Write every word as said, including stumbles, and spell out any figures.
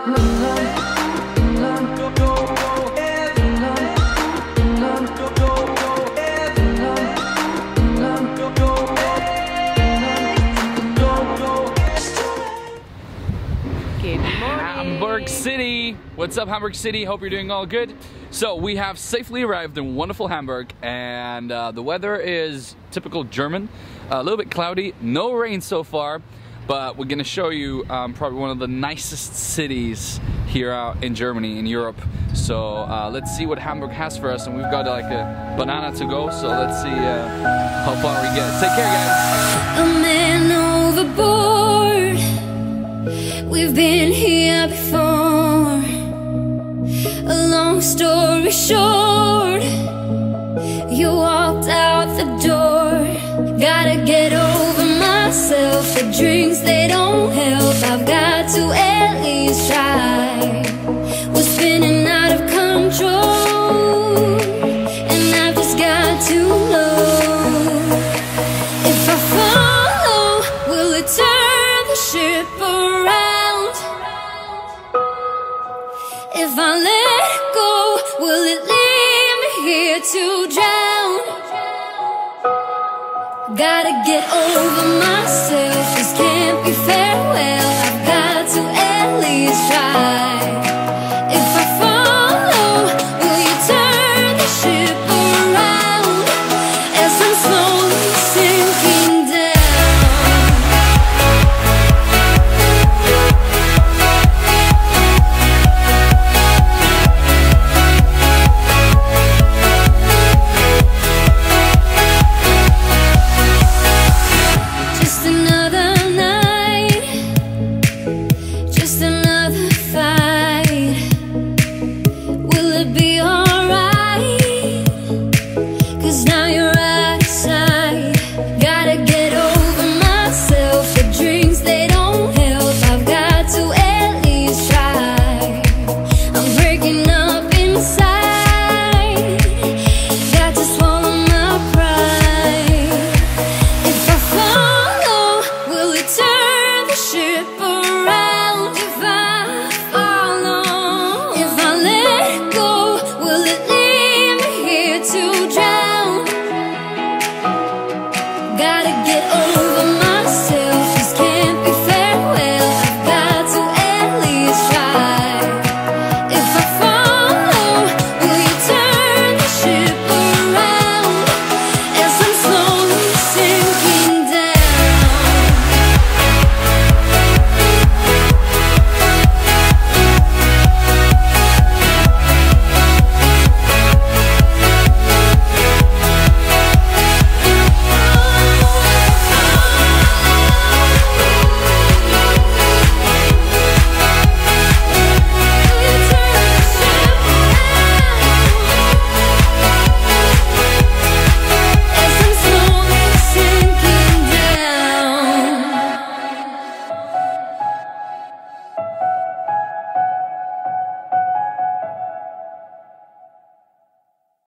Hamburg City! What's up, Hamburg City? Hope you're doing all good. So we have safely arrived in wonderful Hamburg, and uh, the weather is typical German, uh, a little bit cloudy, no rain so far, but we're gonna show you um, probably one of the nicest cities here out in Germany, in Europe. So uh, let's see what Hamburg has for us, and we've got like a banana to go, so let's see uh, how far we get. Take care, guys! A man overboard, we've been here before. A long story short, you walked out the door. Gotta get over myself, the drinks they don't help. I've got to at least try. We're spinning out of control, and I've just got to know, if I follow, will it turn the ship around? If I let go, will it leave me here to drown? Gotta get over myself, this can't be farewell.